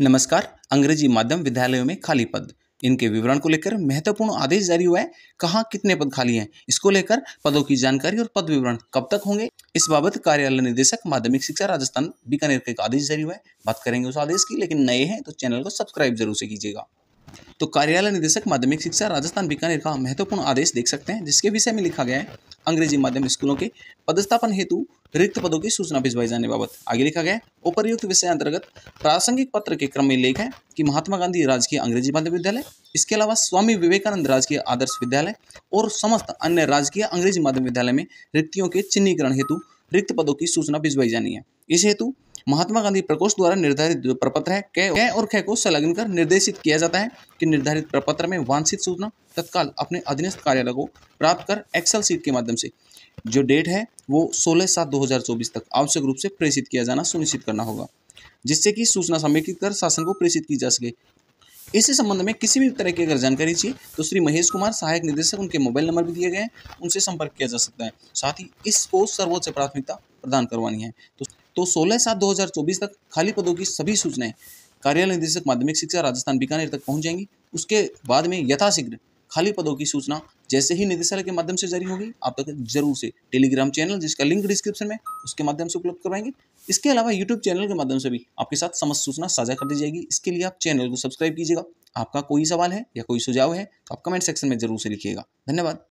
नमस्कार। अंग्रेजी माध्यम विद्यालयों में खाली पद, इनके विवरण को लेकर महत्वपूर्ण आदेश जारी हुआ है। कहाँ कितने पद खाली हैं, इसको लेकर पदों की जानकारी और पद विवरण कब तक होंगे, इस बाबत कार्यालय निदेशक माध्यमिक शिक्षा राजस्थान बीकानेर का एक आदेश जारी हुआ है। बात करेंगे उस आदेश की, लेकिन नए हैं तो चैनल को सब्सक्राइब जरूर से कीजिएगा। तो कार्यालय निदेशक माध्यमिक शिक्षा राजस्थान बीकानेर का महत्वपूर्ण आदेश देख सकते हैं, जिसके विषय में लिखा गया है अंग्रेजी माध्यम स्कूलों के पदस्थापन हेतु रिक्त पदों की सूचना भिजवाई जाने बाबत। आगे लिखा गया है उपर्युक्त विषय अंतर्गत प्रासंगिक पत्र के क्रम में लेख है कि महात्मा गांधी राजकीय अंग्रेजी माध्यम विद्यालय, इसके अलावा स्वामी विवेकानंद राजकीय आदर्श विद्यालय और समस्त अन्य राजकीय अंग्रेजी माध्यम विद्यालय में रिक्तियों के चिन्हीकरण हेतु रिक्त पदों की सूचना भिजवाई जानी है। इस हेतु महात्मा गांधी प्रकोष्ठ द्वारा निर्धारित जो प्रपत्र है क और ख को संलग्न कर निर्देशित किया जाता है कि निर्धारित प्रपत्र में वांछित सूचना तत्काल अपने अधीनस्थ कार्यालय को प्राप्त कर एक्सेल सीट के माध्यम से जो डेट है वो 16/7/2024 तक आवश्यक रूप से प्रेषित किया जाना सुनिश्चित करना होगा, जिससे कि सूचना समेकित कर शासन को प्रेषित की जा सके। इसी संबंध में किसी भी तरह की अगर जानकारी चाहिए तो श्री महेश कुमार सहायक निदेशक, उनके मोबाइल नंबर भी दिए गए हैं, उनसे संपर्क किया जा सकता है। साथ ही इसको सर्वोच्च प्राथमिकता प्रदान करवानी है। तो 16/7/2024 तक खाली पदों की सभी सूचनाएं कार्यालय निदेशक माध्यमिक शिक्षा राजस्थान बीकानेर तक पहुंच जाएंगी। उसके बाद में यथाशीघ्र खाली पदों की सूचना जैसे ही निदेशालय के माध्यम से जारी होगी आप तक जरूर से टेलीग्राम चैनल, जिसका लिंक डिस्क्रिप्शन में, उसके माध्यम से उपलब्ध करवाएंगे। इसके अलावा यूट्यूब चैनल के माध्यम से भी आपके साथ समस्त सूचना साझा कर दी जाएगी। इसके लिए आप चैनल को सब्सक्राइब कीजिएगा। आपका कोई सवाल है या कोई सुझाव है तो आप कमेंट सेक्शन में जरूर से लिखिएगा। धन्यवाद।